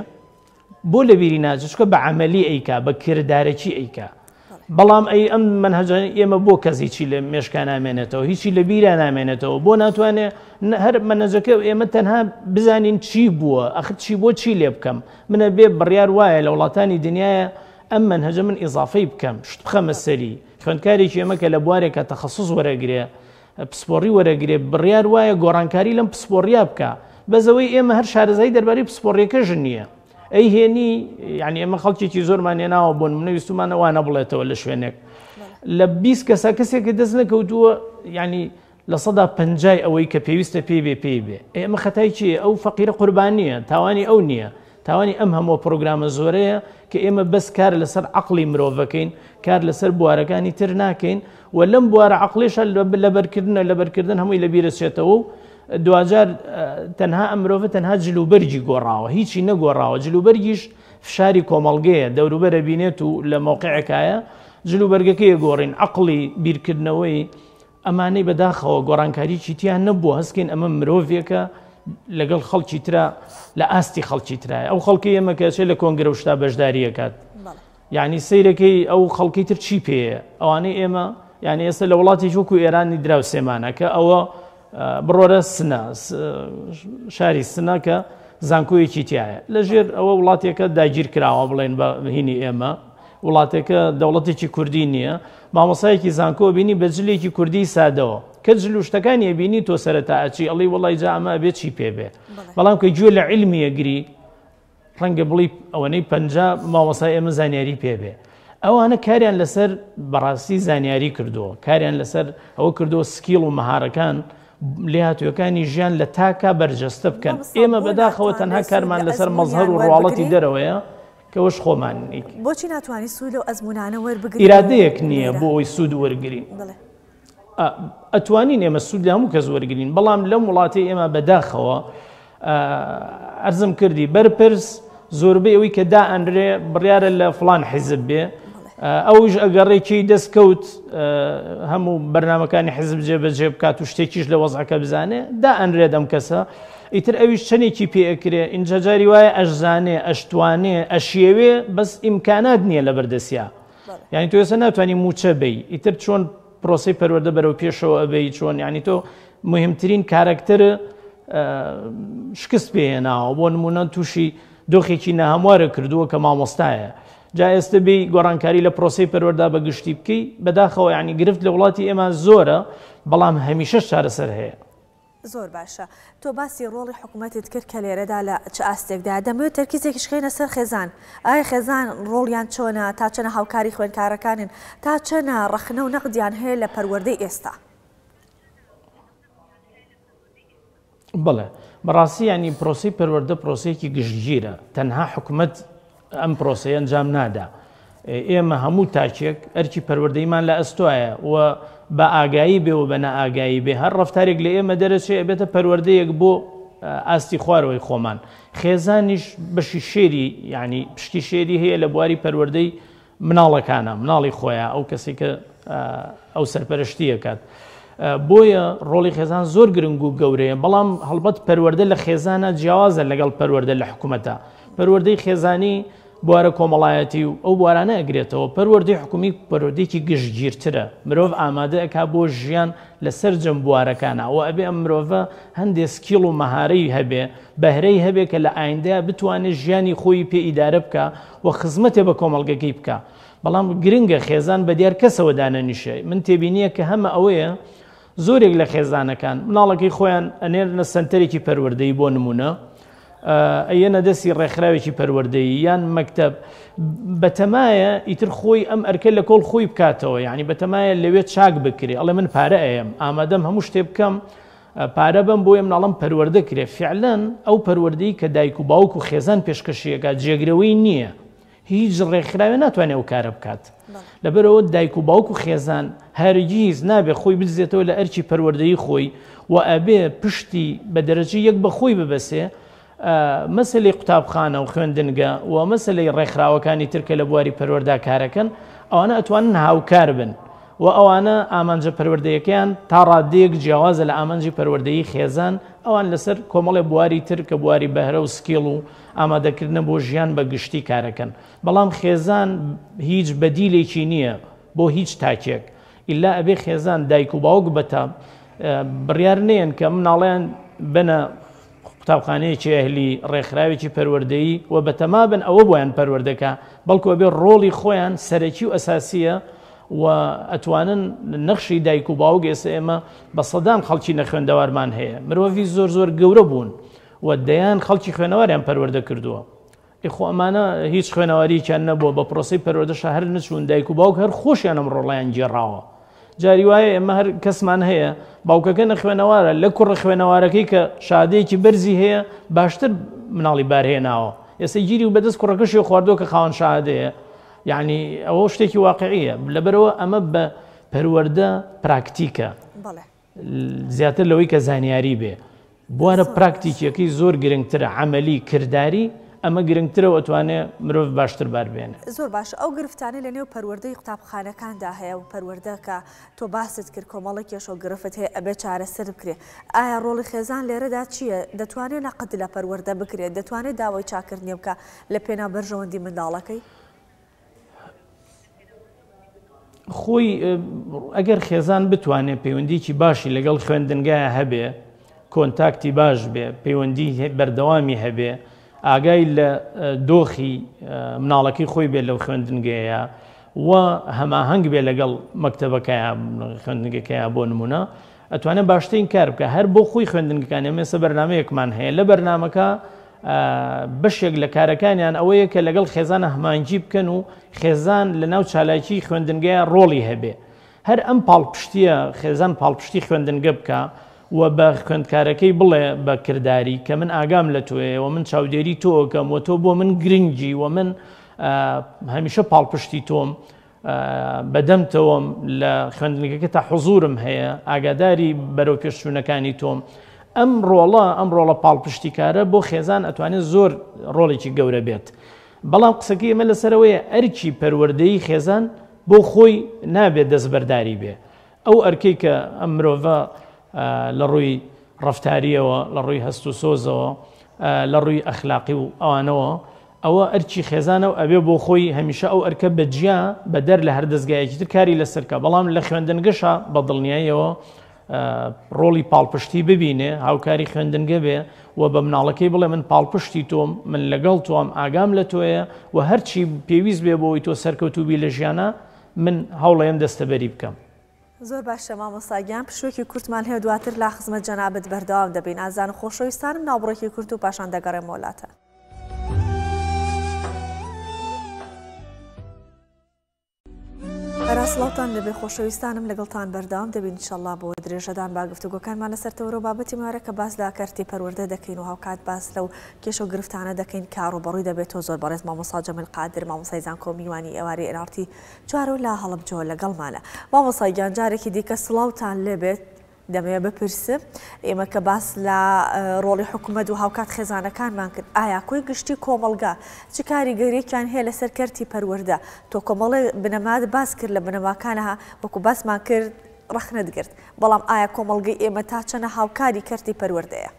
بۆ لە بیری ناچێت چکە بە عەمەلی ئەیکا بە کردارەکی ئەیکا بەڵام ئەی ئەم منهەجە ئێمە بۆ کەسێکی لە مێشکە نامێنێتەوە هیچی لە بیرە نامێنێتەوە بۆ ناتوانێت هەر منهەجەکە ئێمە تەنها بزانین چی بووە ئەخ چی بۆ چی لێ بکەم منە بێ بڕیار وایە لە وڵاتانی دنیاە ئەم منهەجە من ئیزافەی بکەم شت بخەمە سەری خوێندکارێکی ئێمە کە لە بوارێکە تەخەسوس وەرەگرێ پسپۆڕی وەرەگرێ بڕیار وایە گۆڕانکاری لەم پسپۆڕیا بکە بەزەوەی ئێمە هەر شارەزایی دەربارەی پسپۆڕیەکەش نییە ئەی هێنی یعنی ئێمە خەڵکێکی زۆرمان هێناوە بۆ نمونە ویستمانە وانە بڵێتەوە لە شوێنێک لە بیست کەسا کەسێکە دەست نەکەوتووە ینی لە سەدا پەنجای ئەوەی کە پێویستە پێی بێ پێی بێ ئێمە خەتای چیە ئەو فەقیرە قوربانیە تاوانی ئەو نییە تاوانی ئەم هەموو پرۆگرامە زۆرەیە کە ئێمە بەس کار لەسەر عەقڵی مرۆڤەکەین کار لەسەر بوارەکانی تر ناکەین و لەم بوارە عەقڵیشە لەبەرکردنە لەبەرکردن هەمووی لەبیرەچێتەوە و دوجار تەنها ئەم مرۆڤە تەنها جلوبەرجی گۆڕاوە هیچی نەگۆڕاوە جلوبەرگیش فشاری کۆمەڵگەیە دەوروبەرە بینێت و لە مۆقعێکایە جلوبەرگەکەیە گۆڕین عەقڵی بیرکردنەوەی ئەمانەی بەداخەوە گۆڕانکاریی تیان نەبووە هەستکەین ئەمە مرۆڤێکە لەگەڵ خەڵکی ترە لە ئاستی خەڵکی ترایە ئەو خەڵکی ئێمە کەچێت لە کۆنگرە وشتا بەشداریەکات یعنی سەیرەکەی ئەو خەڵکی تر چی پێەیە ئەوانەی ئێمە یعنی ئێستا لە وڵاتی وەکو ئێرانی دراو سێمانە کە ئەوە بڕۆرە سنە شاری سنە کە زانکۆیەکی تایە لەژێر ئەوە وڵاتێکە داگیر کراوە بڵێن بە هینی ئێمە وڵاتێکە دەوڵەتێکی کوردی نییە مامۆسایەکی زانکۆ بینی بە جلێکی کوردی سادەوە کە جلوشتەکانی بینی تۆ سەرەتا ئەچی ئەڵی وڵی جا ئەمە بێت چی پێ بێ بەڵام کە گوێ لە عیلمیە گری ڕەنگە بڵی ئەوەنەی پەنجا مامۆسای ئێمە زانیاری پێ بێ ئەوانە کاریان لەسەر بەڕاستی زانیاری کردووە کاریان لەسەر ئەوە کردووە سکیڵ و مەهارەکان لێهاتووەکانی ژیان لە تاکە بەرجەستە بکەن ئێمە بەداخەوە تەنها کارمان لەسەر مەزهەر و ڕواڵەتی دەرەوەیە کەەوەش خۆمان بۆچی ناتوانانی سوود و ئەزمونانە وەربگرین ئیرادەیەک نییە بۆ ئەوی سوود وەرگین ئەتوانین ئێمە سوود لە هەموو کەس وەرگین بەڵام لەم وڵاتی ئێمە بەداخەوە ئەرزم کردی بەرپرس زۆربەی ئەوەی کە دا ئەندرێ بڕیارە لە فڵان حیزب بێ ئەوش ئەگەڕێکی دەستکەوت هەموو بەرنمەکانی حیزب جێبەجێ بکات و شتێکیش لە وەزعەکە بزانێ دا ئەنرێت ئەم کەسە ئیتر ئەویش چەندێکی پێئەکرێ ئینجا جاری وایە ئەشزانێ ئەشتوانێ ئەشێوێ بەس ئیمکانات نییە لە بەردەسیا یعنی تۆ ێستا ناتوانانی موچە بی ئیتر چۆن پرۆسی پەروەردە بەرەو پێشەوە ئەبەی چۆن یعنی تۆ مهمترین کارکتەر شکست پێهێناوە بۆ نمونە تووشی دۆخێکی نەهەموارە کردووە کە مامۆستایە جا ئێستا بێ گۆڕانکاری لە پرۆسی پەروەردا بەگشتی بکەی بەداخەوە یعنی گرفت لە وڵاتی ئێمە زۆرە بەڵام هەمیشە چارەسەر هەیە زۆر باشە. تۆ باسی ڕۆڵی حکوومەتت کرد کە لێرەدا لە چ ئاستێکدا دەمەوێت تەرکیزێکیش خێنە سەر خێزان. ئایا خێزان ڕۆڵیان چۆنە، تا چەنە هاوکاری خوێندکارەکانن، تا چەنە ڕەخنە و نەقدیان هەیە لە پەروەردەی ئێستا؟ بڵێ بەڕاستی ینی پرۆسی پەروەردە پرۆسەیەکی گشتگیرە، تەنها حکوومەت ئەم پرۆسەیە ئەنجام نادا. ئێمە هەموو تاکێک ئەرکی پەروەردەیمان لە ئەستۆیە و بە ئاگایی بێ و بە نەئاگایی بێ هەر ڕەفتارێک لە ئێمە دەرەچێت بێتە پەروەردەیەک بۆ ئاستی خوارەوەی خۆمان. خێزانیش بەشی شێری ینی پشتی شێری هەیە لە بواری پەروەردەی مناڵەکانە، مناڵی خۆیان، ئەو کەسی کە ئەو سەرپەرشتیەکات. بۆیە ڕۆڵی خێزان زۆر گرنگ و گەورەیە، بەڵام هەڵبەت پەروەردە لە خێزانە جیاوازە لەگەڵ پەروەردە لە حکوومەتە. پەروەردەی خێزانی بوارە کۆمەڵایەتی و ئەو بوارانە ئەگرێتەوە. پەروەردەی حکومی پەروەردەیەکی گشتگیرترە، مرۆڤ ئامادە ئەکا بۆ ژیان لەسەر جەم بوارەکانە، ئەوە ئەبێ ئەم مرۆڤە هەندێک سکیڵ و مەهارەی هەبێ، بەهرەی هەبێ کە لە ئایندەیە بتوانێت ژیانی خۆی پێ ئیدارە بکە و خزمەتێ بە کۆمەڵگەکەی بکە. بەڵام گرنگە خێزان بە دیار کەسەوە دانەنیشێ. من تێبینیە کە هەمە ئەوەیە زۆرێک لە خێزانەکان مناڵەکەی خۆیان ئەنێرنە سنتەرێکی پەروەردەی بۆ نمونە، ئەیەنە دەستی ڕێکخراوێکی پەروەردەی یان مەکتەب، بەتەمایە ئیتر خۆی ئەم ئەرکە لە کۆڵ خۆی بکاتەوە، یعنی بەتەمایە لەوێت چاک بکرێ، ئەڵێ من پارە ئەیەم ئامادەم هەموو شتێ بکەم پارە بم بۆیە مناڵم پەروەردە کرێ. فعلەن ئەو پەروەردەی کە دایک و باوک و خێزان پێشکەشیەکات جێگرەوەی نییە، هیچ ڕێکخراوێ ناتوانێت ئەو کارە بکات. لەبەرەوە دایک و باوک و خێزان هەرگیز نابێ خۆی بزێتەوە لە ئەرکی پەروەردەی خۆی و ئەبێ پشتی بە دەرەجی یەک بە خۆی ببەسێ. مەسلەی قوتابخانە و خوێندنگە و مەسلەی ڕێکخراوەکانی ترکە لە بواری پەروەردا کارەکەن، ئەوانە ئەتوانن هاوکار بن و ئەوانە ئامانجە پەروەردەیەکیان تا ڕادەیەک جیاوازە لە ئامانجی پەروەردەیی خێزان، ئەوان لەسەر کۆمەڵی بواری تر کە بواری بەهرە و سکیڵ و ئامادەکردنە بۆ ژیان بە گشتی کارەکەن. بەڵام خێزان هیچ بەدیلێکی نییە بۆ هیچ تاکێک، ئیلا ئەبێ خێزان دایک و باوک بەتە بڕیار نێن کە مناڵیان بنە قوتابخانەیەکی ئەهلی ڕێکخراوێکی پەروەردەیی و بەتەما بن ئەوە بۆیان پەروەردەکە، بەڵکو ئەبێ ڕۆڵی خۆیان سەرەکی و ئەساسیە و ئەتوانن نەخشی دایک و باوک. ئێستا ئێمە بە سەدان خەڵکی نەخوێندەوارمان هەیە، مرۆڤی زۆر زۆر گەورە بوون و دەیان خەڵکی خوێنەواریان پەروەردە کردووە. ئیخۆ ئەمانە هیچ خوێنەوارییان نەبووە، بە پرۆسی پەروەردەش هەر نەچوون، دایک و باوک هەر خۆشیان ئەم ڕۆڵیان جێڕاوە. جاری وایە ئێمە هەر کەسمان هەیە باوکەکە نەخوێنەوارە، لە کوڕە خوێنەوارەکەی کە شادەیەکی بەرزی هەیە باشتر مناڵی بارهێناوە، ئێستا گیری و بەدەست کوڕەکەشی خواردووە کە خاوەن شادەیە. یعنی ئەوە شتێکی واقعیە. لەبەرەوە ئەمە بە پەروەردە پراکتیکە زیاتر لەوەی کە زانیاری بێ. بوارە پراکتیکیەکەی زۆر گرنگترە، عەمەلی کردداری ئەمە گرنگترەوە ئەتوانێت مرۆڤ باشتر باربێنێ. زۆر باش. ئەو گرفتانەی لە نێو پەروەردەی قوتابخانەکاندا هەیە و پەروەردەکە تۆ باست کرد کۆمەڵێکیش و گرفت هەیە ئەبێ چارەسەر بکرێ. ئایا ڕۆڵی خێزان لێرەدا چییە؟ دەتوانێت نەقد لە پەروەردە بکرێت، دەتوانێت داوای چاکردنی بکە لە پێناوبەرژەوەندی منداڵەکەی؟ خۆی ئەگەر خێزان بتوانێت پەیوەندیکی باشی لەگەڵ خوێندنگایە هەبێ، کۆنتاکتی باش بێ، پەیوەندی بەردەوامی هەبێ، ئاگای لە دۆخی مناڵەکەی خۆی بێت لەو خوێندنگەیە و هەماهەنگ بێ لەگەڵ مەکتەبەکەیە خوێندنگەکەیە بۆ نمونە، ئەتوانێت باشترین کار بکە. هەر بۆ خۆی خوێندنگەکان ئێمە بەرنامەیەکمان هەیە، لە بەرنامەکە بەشێک لە کارەکانیان ئەوەیە کە لەگەڵ خێزانە هەمانجی بکەن و خێزان لە ناو چالاکی خوێندنگەیە ڕۆڵی هەبێ. هەر ئەم پاڵپشتیە خێزان پاڵپشتی خوێندنگە بکە و بە خوێندکارەکەی بڵێ بە کردداری کە من ئاگام لە تۆیە و من چاودێری تۆکەم و تۆ بۆ من گرنگی و من هەمیشە پاڵپشتی تۆم بەدەمتەوەم لە خوێندنگەکە تا حوزورم هەیە، ئاگاداری بەرەو پێشچوونەکانی تۆم. ئەم ڕۆڵە ئەم ڕۆڵە پاڵپشتیکارە بۆ خێزان ئەتوانێت زۆر ڕۆڵێکی گەورە بێت. بەڵام قسەکەی ئێمە لەسەرەوەیە ئەرکی پەروەردەیی خێزان بۆ خۆی نابێت دەستبەرداری بێ. ئەو ئەرکەی کە ئەم مرۆڤە لە ڕووی ڕەفتاریەوە، لە ڕووی هەست و سۆزەوە، لە ڕووی ئەخلاقی و ئەوانەوە، ئەوە ئەرکی خێزانە و ئەبێ بۆ خۆی هەمیشە ئەو ئەرکە بەجیا بە دەر لە هەر دەستگایەکی تر کاری لەسەرکە. بەڵام لە خوێندنگەشە بە دڵنیاییەوە ڕۆڵی پاڵپشتی ببینێ، هاوکاری خوێندنگە بێ و بە مناڵەکەی بڵێ من پاڵپشتی تۆم، من لەگەڵ تۆم، ئاگام لە تۆیە و هەرچی پێویست بێ بۆی تۆ سەرکەوتوبی لە ژیانە من هەوڵەیەم دەستەبەری بکەم. زۆر باشە مامۆستاگیان پشوێکی کورتمان هەیە دواتر لا خزمەت جەنابەت بەردەوام دەبین. ئازان و خۆشەویستانم ناوبڕێکی کورت و پاشان دەگەڕێم وڵاتە. ڕاستڵاوتان لەبێ خۆشەویستانم لەگەڵتان بەردەوام دەبین ئینشەڵڵا بۆ درێژەدان با گفتوگۆکانمان لەسەرتەوە بابەتی مارە کە باس لە کەرتی پەروەردە دەکەین و هاوکات باس لەو کێشە و گرفتانە دەکەین کار و بەڕووی دەبێتەوە زۆر بەڕێز مامۆستا جەمیل قادر مامۆستای زانکۆ میوانی ئێواری ئێنارتی چوارۆ لە هەڵەبجۆ لەگەڵمانە. مامۆستای گیان جارێکی دیکە سڵاوتان لێبێت دەمەوێ بپرسم ئێمە کە باس لە ڕۆڵی حکوومەت و هاوکات خێزانەکانمان کرد ئایا کۆی گشتی کۆمەڵگا چ کاریگەریەکیان هەیە لەسەر کەرتی پەروەردە تۆ کۆمەڵی بنەمات باس کرد لە بنەماکانەها وەکو باسمان کرد ڕەخنت گرت بەڵام ئایا کۆمەڵگەی ئێمە تا چەنە هاوکاری کەرتی پەروەردەیە؟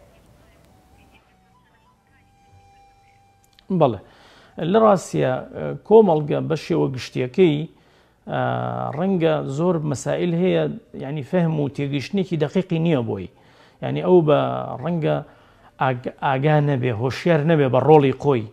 بەڵێ لە ڕاستیە کۆمەڵگە بە شێوە گشتیەکەی ڕەنگە زۆر مەسائل هەیە ینی فەهم و تێگەیشتنێکی دەقیقی نییە بۆی ینی ئەو بە ڕەنگە ئاگا نەبێ هۆشیار نەبێ بە ڕۆڵی خۆی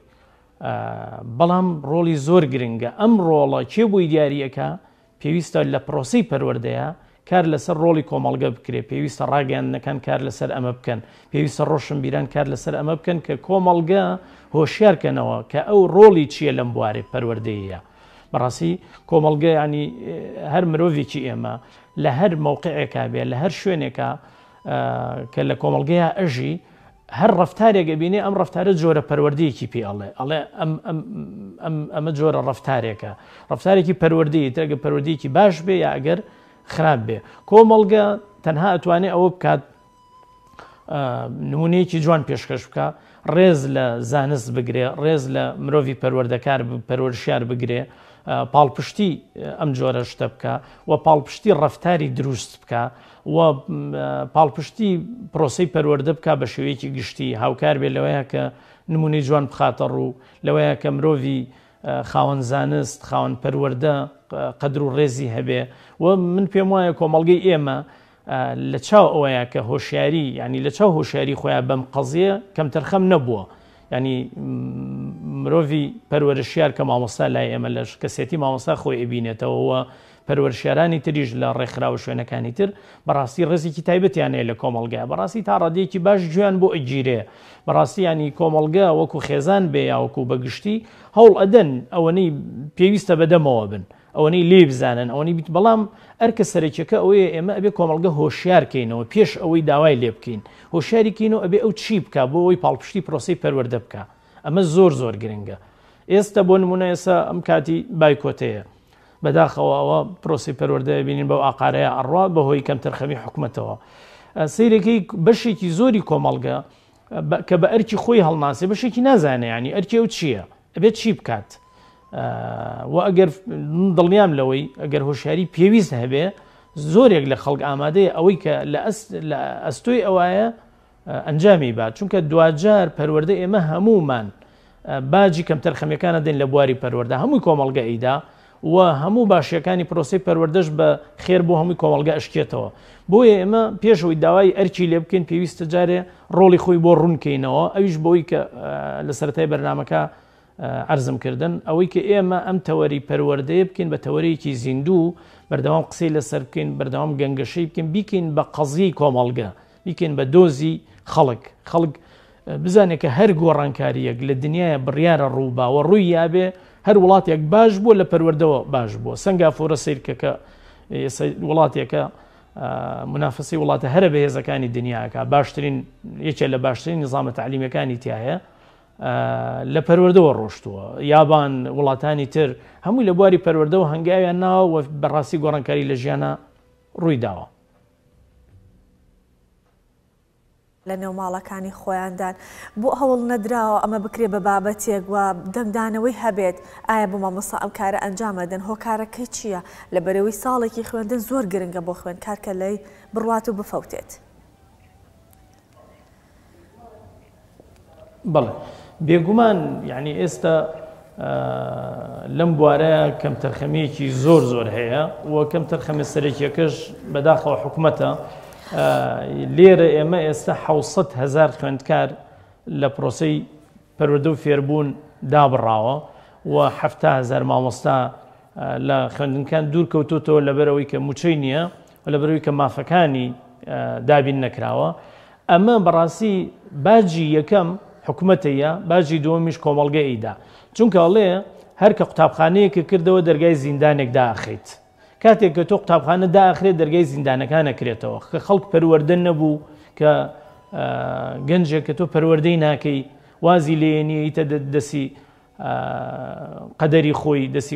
بەڵام ڕۆڵی زۆر گرنگە ئەم ڕۆڵە چێ بووی دیاریەکە پێویستە لە پرۆسی پەروەردەیە کار لەسەر ڕۆڵی کۆمەڵگە بکرێت پێویستە ڕاگەیاندنەکان کار لەسەر ئەمە بکەن پێویستە ڕۆشنبیران کار لەسەر ئەمە بکەن کە کۆمەڵگە هۆشیارکەنەوە کە ئەو ڕۆڵی چییە لەم بوارێ پەروەردەیە. بەڕاستی کۆمەڵگە ینی هەر مرۆڤێکی ئێمە لە هەر مووقعێکا بێ لە هەر شوێنێکە کە لە کۆمەڵگەیە ئەژی هەر ڕفتارێکە بینێ ئەم ڕفتارە جۆرە پەروەردەیەکی پێ ئەڵێ ئەڵێ ئەمە جۆرە ڕفتارێکە ڕفتارێکی پەروەردەیە تەگە پەروەردەیەکی باش بێ یا ئەگەر خراپ بێ. کۆمەڵگە تەنها ئەتوانێت ئەوە بکات نمونەیەکی جوان پێشکەش بکە ڕێز لە زانست بگرێ ڕێز لە مرۆڤی پەروەردەکار پەروەردەشار بگرێ پاڵپشتی ئەم جۆرە شتە بکە و پاڵپشتی ڕفتاری دروست بکە و پاڵپشتی پرۆسەی پەروەردە بکە بە شێوەیەکی گشتی هاوکار بێ لەوەیە کە نمونەی جوان بخاتە ڕوو لەوەیە کە مرۆڤی خاوەن زانست خاوەن پەروەردە قەدر و ڕێزی هەبێ و من پێم وایە کۆمەڵگەی ئێمە لە چاو ئەوەیە کە هۆشیاری ینی لە چاو هۆشیاری خۆیان بەم قەزیە کەم تەرخەم نەبووە ینی مرۆڤی پەروەردەشار کە مامۆستا لای ئێمە لە کەسێتی مامۆستا خۆی ئەبینێتەوە پەروەردەشارانی تریش لە ڕێکخراوە شوێنەکانی تر بەڕاستی ڕێزێکی تایبەتیان هەیە لە کۆمەڵگە بەڕاستی تا ڕادەیەکی باش گوێیان بۆ ئەگیرێ بەڕاستی ینی کۆمەڵگە وەکو خێزان بێ یا وەکو بەگشتی هەوڵ ئەدەن ئەوەنەی پێویستە بەدەمەوە بن ئەوەنەی لێ بزانن ئەوەنەی بیت بەڵام ئەرکە سەرەکیەکە ئەوەیە ئێمە ئەبێ کۆمەڵگە هۆشیارکەینەوە پێش ئەوەی داوای لێ بکەین هۆشیاریکەینەوە ئەبێ ئەو چی بکە بۆ ئەوەی پاڵپشتی پرۆسی پەروەردە بکە ئەمە زۆر زۆر گرنگە. ئێستا بۆ نمونە ئێستا ئەم کاتی بایکۆتەیە بەداخەوە ئەوە پرۆسی پەروەردە بینین بەو ئاقارەیە ئەڕوا بەهۆی کەم تەرخەمی حکوومەتەوە سیرەکەی بەشێکی زۆری کۆمەڵگە کە بە ئەرکی خۆی هەڵناسێ بەشێکی نازانێ ینی ئەرکی ئەو چییە ئەبێت چی بکات و ئەگەر دڵنیام لەوەی ئەگەر هۆشیاری پێویست هەبێ زۆرێک لە خەڵک ئامادەیە ئەوەی کە لە ئەستۆی ئەوایە ئەنجامی بات چونکە دوجار پەروەردە ئێمە هەمومان باجی کەم تەرخەمیەکانە دێن لە بواری پەروەردە هەمووی کۆمەڵگە ئیدا و هەموو باشیەکانی پرۆسی پەروەردەش بە خێر بۆ هەمووی کۆمەڵگە ئەشکێتەوە بۆیە ئێمە پێشەوەی داوای ئەرکی لێ بکەین پێویستە جارێ ڕۆڵی خۆی بۆ ڕوونکەینەوە ئەویش بۆی کە لە سەرەتای بەرنامەکە عرضم کردن ئەوەی کە ئێمە ئەم تەوەری پەروەردەیە بکەین بە تەوەرەیەکی زیندوو بەردەوام قسەی لەسەر بکەین بەردەوام گەنگەشەی بکەین بیکەین بە قەزیەی کۆمەڵگە بیکەین بە دۆزی خەڵک خەڵک بزانێت کە هەر گۆڕانکاریەک لە دنیاە بڕیارە ڕووباوە ڕووی یابێ هەر وڵاتێک باش بووە لە پەروەردەوە باش بووە سنگافۆرە سیرکەکە وڵاتێکە منافسی وڵاتە هەرە بەهێزەکانی دنیاکە باشترین یەکێ لە باشترین نظامە تعلیمیەکانی تایە لە پەروەردەوە ڕۆشتووە یابان وڵاتانی تر هەمووی لە بواری پەروەردەوە هەنگاویان ناوە و بەڕاستی گۆڕانکاری لە ژیانە ڕووی داوە. لە نێوماڵەکانی خۆیاندان بۆ هەوڵ نەدراوە ئەمە بکرێ بە بابەتێک و دەنگدانەوەی هەبێت ئایا بۆ مامۆستا ئەم کارە ئەنجامەدەن هۆکارەکەی چییە لە بەرەوەی ساڵێکی خوێندن زۆر گرنگە بۆ خوێندکار کە لەی بڕوات و بفەوتێت. بەڵێ بێگومان یعنی ئێستا لەم بوارەیە کەم تەرخەمەیەکی زۆر زۆر هەیە و کەم تەرخەمە سەرەکیەکەش بەداخەوە حکوومەتە لێرە ئێمە ئێستا حوسەد هەزار خوێندکار لە پرۆسەی پەروەردە و فێربوون دابڕاوە و هەفتا هەزار مامۆستا لە خوێندنکان دوور کەوتوتەوە لەبەرەوەی کە موچەی نییە و لە بەرەوەی کە مافەکانی دابین نەکراوە. ئەمە بەڕاستی باجی یەکەم حکوومەتەیە، باجی دووەمیش کۆمەڵگەیدا، چونکە ئەڵێ هەر کە قوتابخانەیەکە کردەوە دەرگای زیندانێک داخیت. کاتێک کە تۆ قوتابخانە داخرێت دەرگای زیندانەکان نەکرێتەوە، کە خەڵک پەروەردە نەبوو، کە گەنجێک کە تۆ پەروەردەی ناکەی، وازی لێنیتە دەسی قەدەری خۆی، دەسی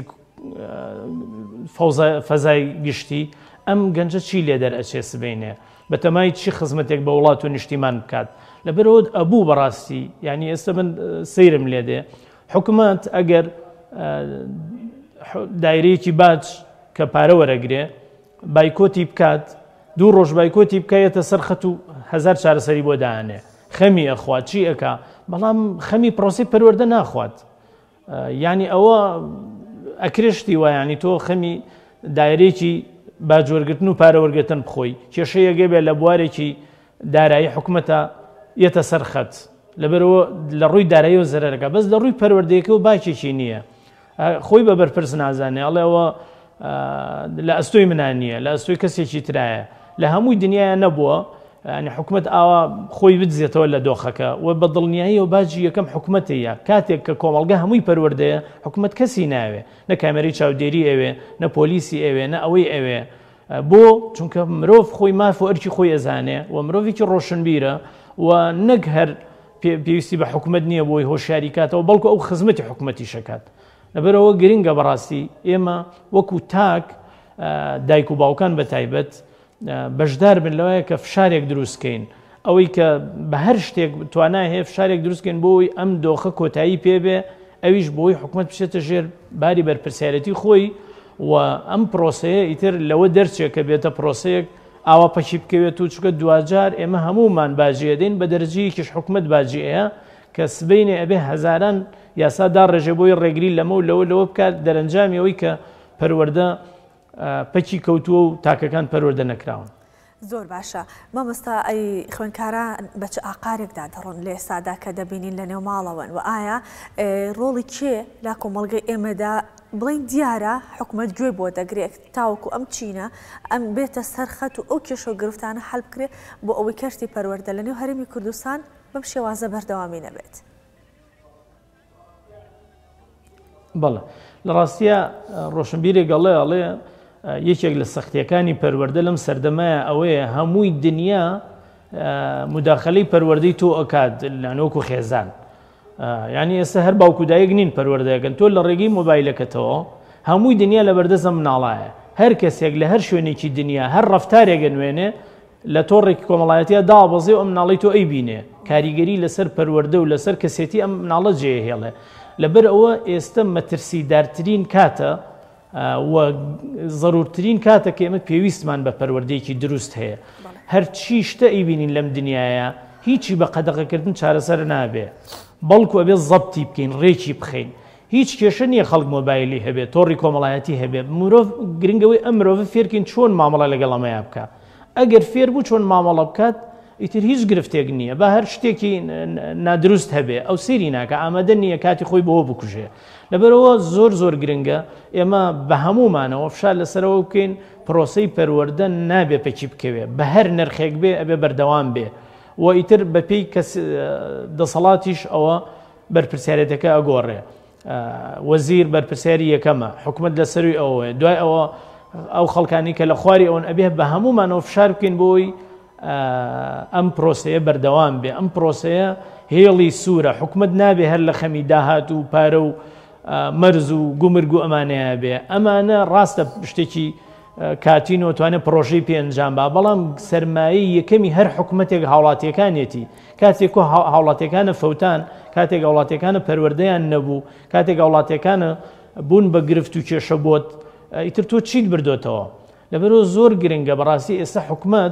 فەزای گشتی، ئەم گەنجە چی لێ دەرئەچێ سبەینێ بەتەمای چی خزمەتێک بە وڵات و نیشتیمان بکات. لەبەرەوە ئەبوو بەڕاستی، یعنی ئێستا من سەیرم لێ دێ حکوومەت ئەگەر دایرەیەکی باج کە پارە وەرەگرێ بایکۆتی بکات، دوو ڕۆژ بایکۆتی بکایەتە سەر خەت و هەزار چارەسەری بۆ داهانێ، خەمی ئەخوات چی ئەکا، بەڵام خەمی پرۆسی پەروەردە ناخوات. یعنی ئەوە ئەکرێشتی وە، ینی تۆ خەمی دایرێکی باجوەرگرتن و پارەوەرگتن بخۆی، کێشەیەگە بێ لە بوارێکی دارایی حکوومەتە یەتە سەر خەت، لەبەرەوە لە ڕووی دارایی و زەرەرەکە، بەس لە ڕووی پەروەردەیەکە و باکێکی نییە، خۆی بە بەرپرس نازانێ، ئەڵێەوە لە ئەستۆی منان نییە، لە ئەستۆی کەسێکی ترایە، لە هەمووی دنیاە نەبووە ینی حکوومەت ئاوا خۆی بدزێتەوە لە دۆخەکە و بە دڵنیایی و باجی یەکەم حکوومەتەیە. کاتێک کە کۆمەڵگە هەمووی پەروەردەیە، حکوومەت کەسی ناوێ، نە کامێرەی چاودێری ئەوێ، نە پۆلیسی ئەوێ، نە ئەوەی ئەوێ، بۆ چونکە مرۆڤ خۆی ماف و ئەرکی خۆی ئەزانێ و مرۆڤێکی ڕۆشنبیرە و نەک هەر پێویستی بە حکوومەت نییە بۆی هۆشیاری کاتەوە، بەڵکو ئەو خزمەتی حکوومەتی شەکات. لەبەرەوە گرنگە بەڕاستی ئێمە وەکو تاک دایک و باوکان بە تایبەت بەشدار بن لەوەیە کە فشارێک دروستکەین، ئەوەی کە بە هەر شتێک توانای هەیە فشارێک دروستکەین بۆی ئەم دۆخە کۆتایی پێبێ، ئەویش بۆی حکوومەت بچێتە ژێر باری بەرپرسیارەتی خۆی و ئەم پرۆسەیە ئیتر لەوە دەرچێت کە بێتە پرۆسەیەک ئاوا پەچی بکەوێت و چکە دوجار ئێمە هەمومان باجیە دەین بە دەرەجەیەکیش حکوومەت باجیەیە کە سبەینێ ئەبێ هەزاران یاسادا ڕێژێ بۆی ڕێگری لەمە و لەوە لەوە بکات، دەرەنجامی ئەوەی کە پەروەردە پەچی کەوتووە و تاکەکان پەروەردە نەکراون. زۆر باشە مامۆستا، ئەی خوێندکاران بە چ ئاقارێکدا دەڕۆن لە ئێستادا کە دەبینین لە نێو ماڵەوەن و ئایا ڕۆڵی کێ لا کۆمەڵگەی ئێمەدا بڵین دیارە حکوومەت گوێ بۆ دەگرێت تاوەکو ئەم چینە ئەم بێتە سەرخەت و ئەو کێشە و گرفتانە حەل بکرێت بۆ ئەوەی کەرتی پەروەردە لە نێو هەرێمی کوردستان بەم شێوازە بەردەوامی نەبێت. بەڵێ لە ڕاستیە ڕۆشنبیرێک گەڵێ ئەڵێ یەکێک لە سەختیەکانی پەروەردە لەم سەردەمایە ئەوەیە هەمووی دنیا مداخەلەی پەروەردەی تۆ ئەکات لەنۆک و خێزان، یعنی ئێستا هەر باوکودایەک نین پەروەردەکەن، تۆ لە ڕێگەی مۆبایلەکەتەوە هەمووی دنیا لە بەردەستە مناڵایە، هەر کەسێک لە هەر شوێنێکی دنیا هەر ڕەفتارێکە نوێنێ لە تۆڕێکی کۆمەڵایەتیە دابەزێ و ئەم مناڵی تۆ ئەیبینێ، کاریگەری لەسەر پەروەردە و لەسەر کەسێتی ئەم مناڵە جێهێڵێ. لەبەر ئەوە ئێستا مەترسیدارترین کاتە و ضرورترین کاتە کە ئێمە پێویستمان بە پەروەردەیەکی دروست هەیە. هەرچی شتە ئەیبینین لەم دنیاە هیچی بە قەدەغەکردن چارەسەر نابێ، بەڵکو ئەبێ زەبتی بکەین، ڕێکی بخەین. هیچ کێشە نییە خەڵک مۆبایلی هەبێت، تۆڕی کۆمەڵایەتی هەبێت، مرۆڤ گرنگەوەی ئەم مرۆڤ فێرکەین چۆن مامەڵە لەگەڵ ئەمەیە بکات. ئەگەر فێر بوو چۆن مامەڵە بکات ئیتر هیچ گرفتێک نییە، بە هەر شتێکی نادروست هەبێ ئەو سێری ناکە، ئامادە نییە کاتی خۆی بەوە بکوژێ. لەبەرەوە زۆر زۆر گرنگە ئێمە بە هەمومانەوە فشار لەسەرەوە بکەین پرۆسەی پەروەردە نابێ پەچی بکەوێ، بە هەر نرخێک بێ ئەبێ بەردەوام بێ و ئیتر بەپێی دەسەڵاتیش ئەوە بەرپرسیارەتەکە ئەگۆڕێ. وەزیر بەرپرسیاری یەکەمە، حکوومەت لەسەروی ئەوەیە، دوای ئەوە ئەو خەڵکانی کە لە خواری ئەوەن ئەبێ بە هەمومانەوە فشار بکەین بۆی ئەم پرۆسەیە بەردەوام بێ. ئەم پرۆسەیە هێڵی سوورە، حکوومەت نابێ هەر لە خەمی داهات و پارە و مەرز و گومرگ و ئەمانەیە بێ. ئەمانە ڕاستە شتێکی کاتینەوە توانێت پرۆژەی پێنجام با، بەڵام سەرمایەی یەکەمی هەر حکوومەتێک هاوڵاتیەکانێتی. کاتێک هاوڵاتیەکانە فەوتان، کاتێک هاوڵاتیەکانە پەروەردەیان نەبوو، کاتێک هاوڵاتیەکانە بوون بە گرفت و کێشە بۆت، ئیتر تۆ چیت بردۆتەوە. لەبەرەوە زۆر گرنگە بەڕاستی ئێستا حکوومەت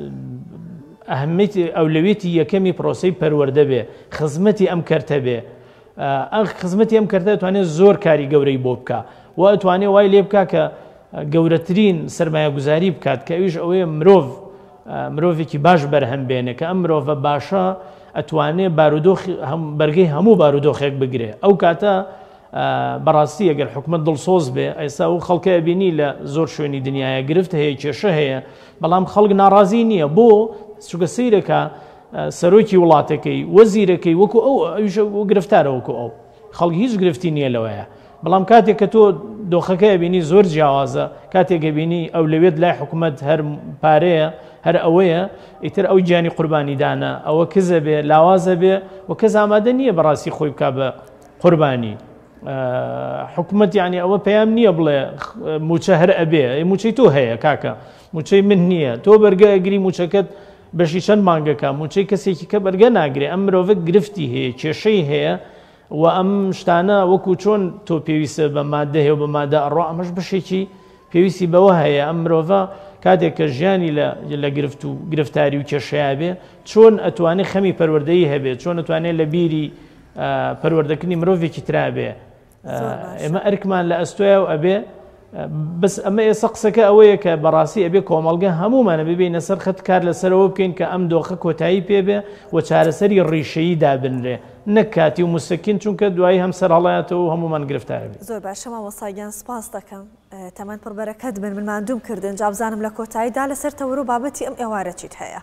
ئەهمیەتی ئەولەوێتی یەکەمی پرۆسەی پەروەردە بێ، خزمەتی ئەم کەرتە بێ. ئەم خزمەتی ئەم کەرتە دەتوانێت زۆر کاری گەورەی بۆ بکە و ئەتوانێت وای لێ بکە کە گەورەترین سەرمایە گوزاری بکات کە ئەویش ئەوەیە مرۆڤ مرۆڤێکی باش بەرهەم بێنێ کە ئەم مرۆڤە باشە ئەتوانێت بارودۆخ بەرگەی هەموو بارودۆخێک بگرێ. ئەو کاتە بەڕاستی ئەگەر حکومت دڵسۆز بێ ئێستا و خەڵکە ئەبینی لە زۆر شوێنی دنیاە گرفت هەیە کێشە هەیە بەڵام خەڵک ناڕازی نییە بۆ چونکە سەیرەکە سەرۆکی وڵاتەکەی وەزیرەکەی وەکو ئەو ئەویش گرفتارە وەکو ئەو خەڵکی هیچ گرفتی نییە لەوەیە بەڵام کاتێک کە تۆ دۆخەکە ئەبینی زۆر جیاوازە کاتێک ئەبینی ئەو لەوێت لای حکومت هەر پارەیە هەر ئەوەیە ئیتر ئەو گیانی قوربانی دانە ئەوە کزە بێ لاوازە بێ و کەس ئامادە نییە بەڕاستی خۆی بکا بە قوربانی حکومت یعنی ئەوە پێیان نییە بڵێ موچە هەر ئەبێ موچەی تۆ هەیە کاکە موچەی من نییە تۆ بەرگە ئەگری موچەکەت بەشی چەند مانگەکە موچەی کەسێکی کە بەرگە ناگرێ ئەم مرۆڤ گرفتی هەیە کێشەی هەیە و ئەم شتانە وەکو چۆن تۆ پێویستە بە مادە هەیە و بە مادە ئەڕۆ ئەمەش بەشێکی پێویستی بەوە هەیە ئەم مرۆڤە کاتێک کە ژیانی لە گرفت و گرفتاری و کێشەیە بێ چۆن ئەتوانێت خەمی پەروەردەیی هەبێت چۆن ئەتوانێت لە بیری پەروەردەکردنی مرۆڤێکی ترا بێ ئێمە ئەرکمان لە ئەستۆیە و ئەبێ بەس ئەمە ئێستا قسەکە ئەوەیە کە بەڕاستی ئەبێ کۆمەڵگە هەمومانە ببینە سەر خەت کار لەسەرەوە بکەین کە ئەم دۆخە کۆتایی پێبێ و چارەسەری ڕیشەیی دابنرێ نەک کاتی و مستەکین چونکە دوایی هەم سەرهەڵایەتەوە و هەمومان گرفتارە بێت. زۆر باشە مامۆستاگیان سپاس دەکەم تەمەەن پڕبەرەکەت بن من مادوم کردن جا بزانم لە کۆتاییدا لەسەر تەوەرە و بابەتی ئەم ئێوارە چیت هەیە.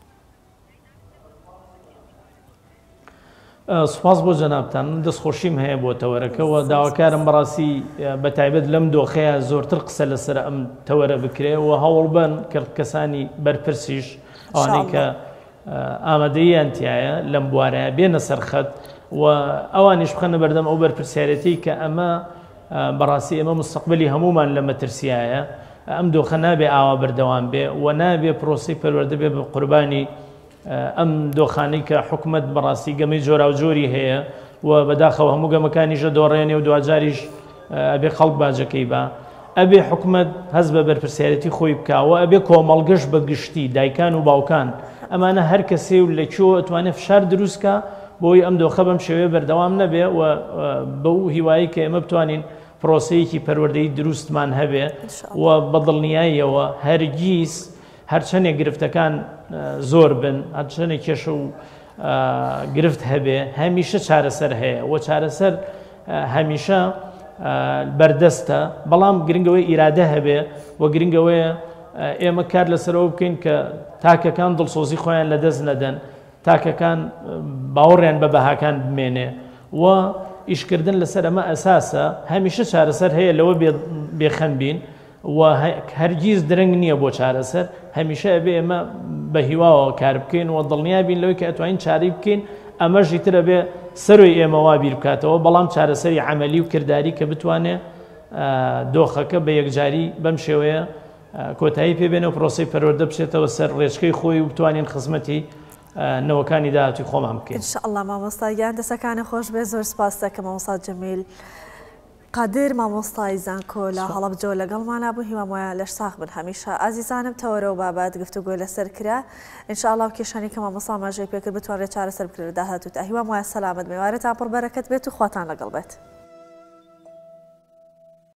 سوپاس بۆ جەنابتان دەستخۆشیم هەیە بۆ تەوەرەکەەوە داواکارم بەڕاستی بەتایبەت لەم دۆخەیە زۆرتر قسە لەسەر ئەم تەوەرە بکرێ و هەوڵ بن کرد کەسانی بەرپرسیش ئەوانەی کە ئامادەیان تایە لەم بوارەیە بێنە سەرخەت و ئەوانیش بخەنە بەردەم ئەو بەرپرسیارەتی کە ئەمە بەڕاستی ئێمە مستەقبەلی هەمومان لە مەترسیایە ئەم دۆخە نابێ ئاوا بەردەوام بێ و نابێ پرۆسی پەروەردە بێ بە قوربانی ئەم دۆخانەی کە حکومت بەڕاستی گەمەی جۆرا و جۆری هەیە و بەداخەوە هەموو گەمەکانیشە دۆڕێنێ و دوجاریش ئەبێ خەڵک باجەکەی بە ئەبێ حکومت هەست بە بەرپرسیارەتی خۆی بکاوە ئەبێ کۆمەڵگەش بە گشتی دایکان و باوکان ئەمانە هەر کەسێ و لەکوێ ئەتوانێت فشار دروستکە بۆی ئەم دۆخە بەم شێوەیە بەردەوام نەبێ و بەو هیوایی کە ئێمە بتوانین پرۆسەیەکی پەروەردەیی دروستمان هەبێ و بەدڵنیاییەوە هەرگیز هەرچەندێک گرفتەکان زۆر بن هەرچەندێک کێشە و گرفت هەبێ هەمیشە چارەسەر هەیە و چارەسەر هەمیشە بەردەستە بەڵام گرنگەوەی ئیرادە هەبێ و گرنگەوەیە ئێمە کار لەسەرەوە بکەین کە تاکەکان دڵسۆزی خۆیان لەدەست نەدەن تاکەکان باوەڕیان بە بەهاکان بمێنێ و ئیشکردن لەسەر ئەمە ئەساسە هەمیشە چارەسەر هەیە لەوە بێخەمبین و هەرگیز درەنگ نییە بۆ چارەسەر هەمیشە ئەبێ ئێمە بە هیواوە کار بکەین و دڵنیا بین لەوەی کە ئەتوانین چاری بکەین ئەمەژی ترە بێ سەروی ئێمەوا بیر بکاتەوە بەڵام چارەسەری عملی و کردداری کە بتوانێت دۆخەکە بە یەکجاری بەم شێوەیە کۆتایی پێبێنە و پرۆسی پەروەردە بچێتەوە سەر ڕێچکەی خۆی و بتوانین خزمەتی نەوەکانی داهاتوی خۆمان بکەین. ئینشاءالله مامۆستاگیان دەسەکانە خۆش بێ زۆر سپاس دەکەم مامۆستا جەمیل قادر مامۆستای زانکۆ لە هەڵەبجە لەگەڵمانە بوو هیوام وایە لەش ساغ بن هەمیشە ئازیزانم تەوەرە و بابەت گفتوگۆی لەسەر کرا ئینشاءالله کێشانی کە مامۆستا ماژەی پێکرد بتوانێت چارەسەر بکرێت داهاتووتە هیوام وایە سەلامت میوارەتان پڕ بەرەکەت بێت و خواتان لەگەڵ بێت.